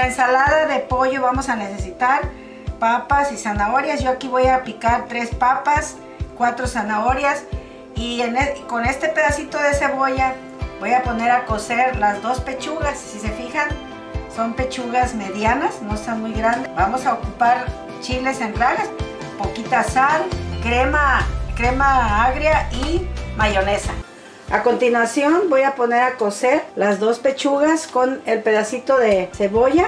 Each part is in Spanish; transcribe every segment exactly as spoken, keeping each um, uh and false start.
la ensalada de pollo vamos a necesitar papas y zanahorias. Yo aquí voy a picar tres papas, cuatro zanahorias y en el, con este pedacito de cebolla voy a poner a cocer las dos pechugas. Si se fijan, son pechugas medianas, no están muy grandes. Vamos a ocupar chiles en rajas, poquita sal, crema, crema agria y mayonesa. A continuación voy a poner a cocer las dos pechugas con el pedacito de cebolla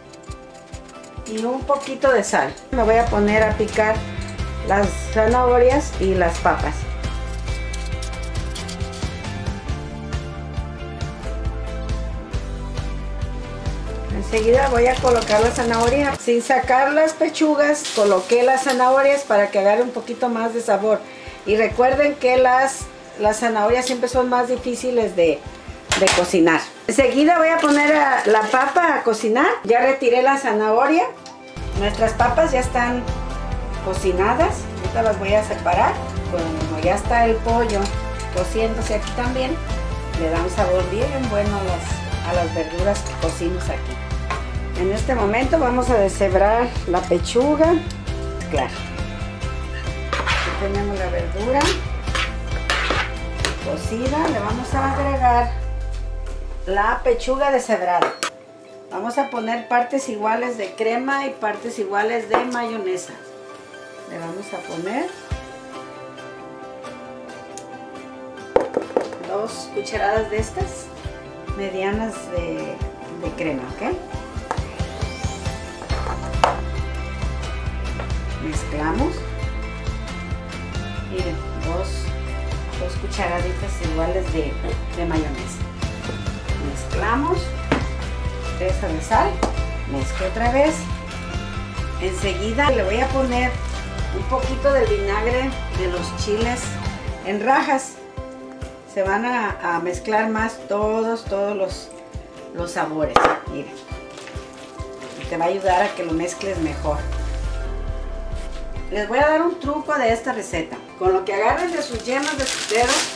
y un poquito de sal. Me voy a poner a picar las zanahorias y las papas. Enseguida voy a colocar la zanahoria. Sin sacar las pechugas, coloqué las zanahorias para que agarre un poquito más de sabor. Y recuerden que las, las zanahorias siempre son más difíciles de, de cocinar. Enseguida voy a poner a la papa a cocinar. Ya retiré la zanahoria. Nuestras papas ya están cocinadas. Ahorita las voy a separar. Como ya está el pollo cociéndose aquí también, le da un sabor bien bueno a las, a las verduras que cocimos aquí. En este momento vamos a deshebrar la pechuga. Claro. Aquí tenemos la verdura cocida. Le vamos a agregar la pechuga deshebrada. Vamos a poner partes iguales de crema y partes iguales de mayonesa. Le vamos a poner dos cucharadas de estas medianas de, de crema, ¿ok? Mezclamos. Miren, dos, dos cucharaditas iguales de, de mayonesa. Mezclamos. Presa de sal. Mezclo otra vez. Enseguida le voy a poner un poquito del vinagre de los chiles en rajas. Se van a, a mezclar más todos, todos los, los sabores. Miren. Y te va a ayudar a que lo mezcles mejor. Les voy a dar un truco de esta receta. Con lo que agarren de sus yemas de sus dedos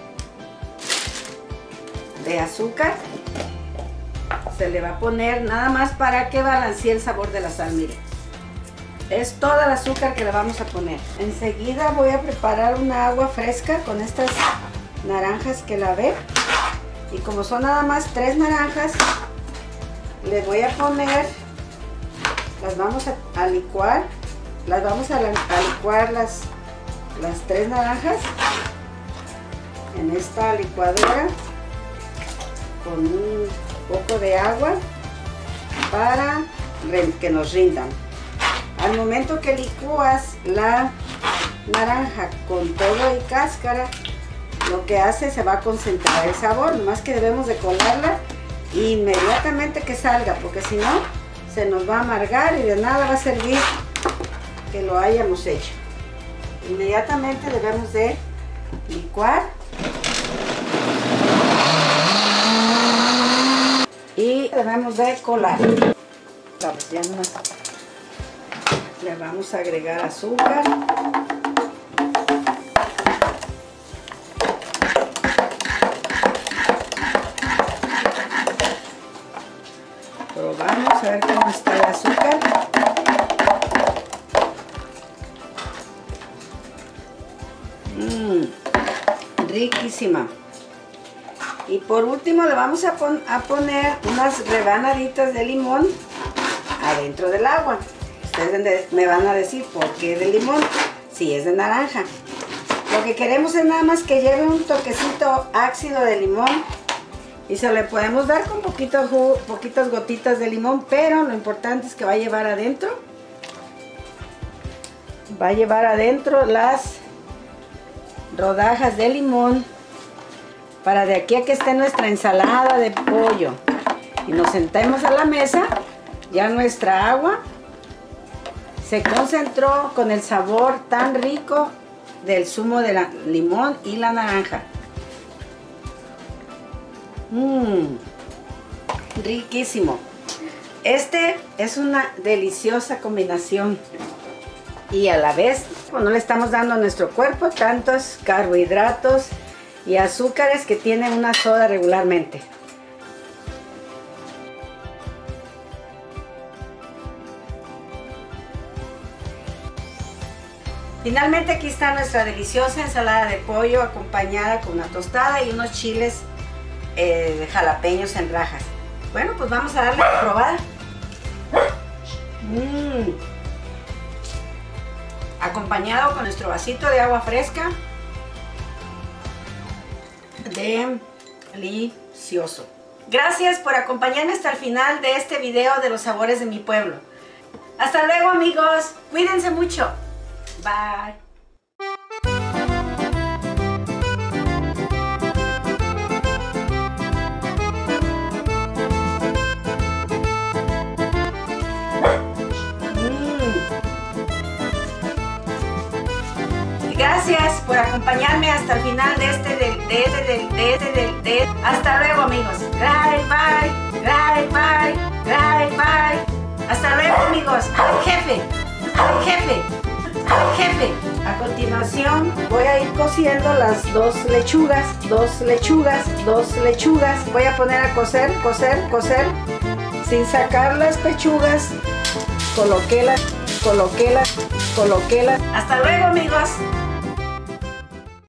de azúcar, se le va a poner nada más para que balancee el sabor de la sal. Miren, es toda el azúcar que le vamos a poner. Enseguida voy a preparar una agua fresca con estas naranjas que lavé. Y como son nada más tres naranjas, le voy a poner, las vamos a, a licuar. Las vamos a, a licuar las, las tres naranjas en esta licuadora con un poco de agua para que nos rindan. Al momento que licúas la naranja con todo y cáscara, lo que hace, se va a concentrar el sabor. Nomás que debemos de colarla inmediatamente que salga, porque si no se nos va a amargar y de nada va a servir que lo hayamos hecho. Inmediatamente debemos de licuar y debemos de colar. Vamos, ya no, le vamos a agregar azúcar. Probamos a ver cómo está el azúcar. Mmm, riquísima. Y por último le vamos a, pon a poner unas rebanaditas de limón adentro del agua. Ustedes me van a decir por qué de limón, si es de naranja. Lo que queremos es nada más que lleve un toquecito ácido de limón. Y se le podemos dar con poquito jugo, poquitas gotitas de limón, pero lo importante es que va a llevar adentro. Va a llevar adentro las rodajas de limón para de aquí a que esté nuestra ensalada de pollo y nos sentemos a la mesa, ya nuestra agua se concentró con el sabor tan rico del zumo de la limón y la naranja. Mmm, riquísimo. Este es una deliciosa combinación y a la vez pues, no le estamos dando a nuestro cuerpo tantos carbohidratos y azúcares que tiene una soda regularmente. Finalmente aquí está nuestra deliciosa ensalada de pollo acompañada con una tostada y unos chiles eh, de jalapeños en rajas. Bueno, pues vamos a darle una probada. Mm. Acompañado con nuestro vasito de agua fresca. Delicioso. Gracias por acompañarme hasta el final de este video de los sabores de mi pueblo. Hasta luego, amigos. Cuídense mucho. Bye. Gracias por acompañarme hasta el final de este, de, de este, de, de este, de, de. Hasta luego, amigos. Bye, bye, bye, bye, bye, bye. Hasta luego, amigos. Al jefe, al jefe, al jefe. A continuación voy a ir cociendo las dos lechugas, dos lechugas, dos lechugas. Voy a poner a cocer, cocer, cocer. Sin sacar las pechugas. Coloquélas, coloquélas, coloquélas. Hasta luego, amigos.